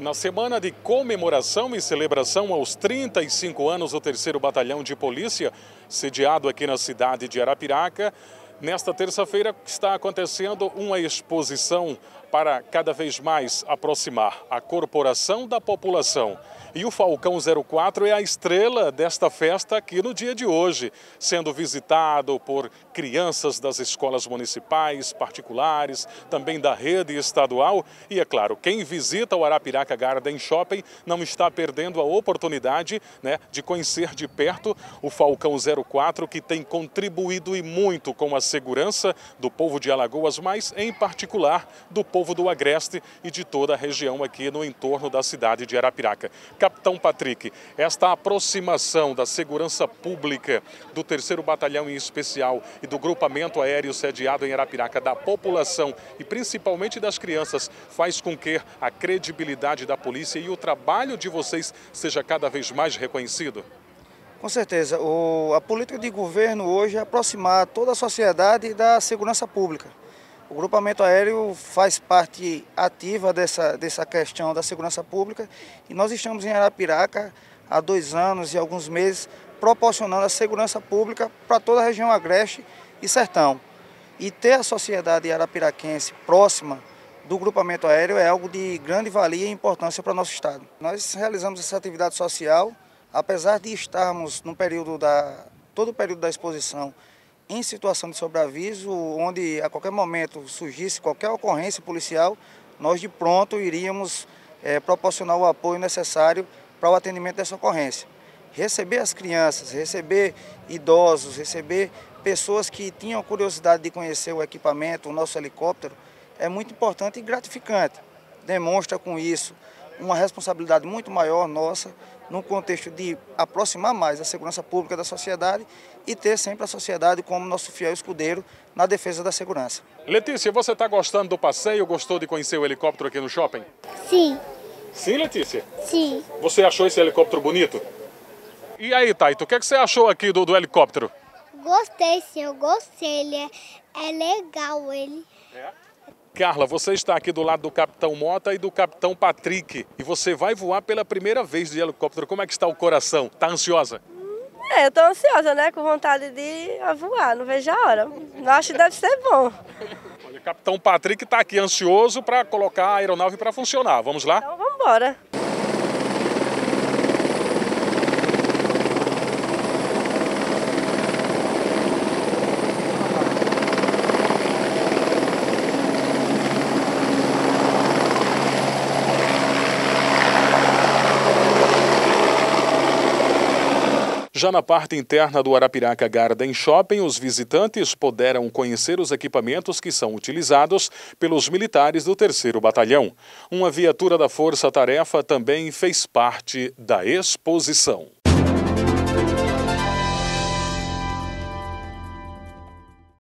Na semana de comemoração e celebração aos 35 anos do 3º Batalhão de Polícia, sediado aqui na cidade de Arapiraca, nesta terça-feira está acontecendo uma exposição para cada vez mais aproximar a corporação da população. E o Falcão 04 é a estrela desta festa aqui no dia de hoje, sendo visitado por crianças das escolas municipais, particulares, também da rede estadual. E é claro, quem visita o Arapiraca Garden Shopping não está perdendo a oportunidade, de conhecer de perto o Falcão 04, que tem contribuído e muito com a segurança do povo de Alagoas, mas em particular do povo do Agreste e de toda a região aqui no entorno da cidade de Arapiraca. Capitão Patrick, esta aproximação da segurança pública do 3º Batalhão em especial e do grupamento aéreo sediado em Arapiraca, da população e principalmente das crianças, faz com que a credibilidade da polícia e o trabalho de vocês seja cada vez mais reconhecido? Com certeza. A política de governo hoje é aproximar toda a sociedade da segurança pública. O grupamento aéreo faz parte ativa dessa questão da segurança pública e nós estamos em Arapiraca há 2 anos e alguns meses proporcionando a segurança pública para toda a região Agreste e Sertão. E ter a sociedade arapiraquense próxima do grupamento aéreo é algo de grande valia e importância para o nosso estado. Nós realizamos essa atividade social, apesar de estarmos no período todo o período da exposição em situação de sobreaviso, onde a qualquer momento surgisse qualquer ocorrência policial, nós de pronto iríamos proporcionar o apoio necessário para o atendimento dessa ocorrência. Receber as crianças, receber idosos, receber pessoas que tinham curiosidade de conhecer o equipamento, o nosso helicóptero, é muito importante e gratificante. Demonstra com isso uma responsabilidade muito maior nossa, no contexto de aproximar mais a segurança pública da sociedade e ter sempre a sociedade como nosso fiel escudeiro na defesa da segurança. Letícia, você está gostando do passeio? Gostou de conhecer o helicóptero aqui no shopping? Sim. Sim, Letícia? Sim. Você achou esse helicóptero bonito? E aí, Taito, o que você achou aqui do helicóptero? Gostei, sim, eu gostei. Ele é legal, ele. Carla, você está aqui do lado do Capitão Mota e do Capitão Patrick. E você vai voar pela primeira vez de helicóptero. Como é que está o coração? Está ansiosa? Eu estou ansiosa, com vontade de voar, não vejo a hora. Acho que deve ser bom. Olha, o Capitão Patrick está aqui ansioso para colocar a aeronave para funcionar. Vamos lá? Então vamos embora. Já na parte interna do Arapiraca Garden Shopping, os visitantes puderam conhecer os equipamentos que são utilizados pelos militares do 3º Batalhão. Uma viatura da Força Tarefa também fez parte da exposição.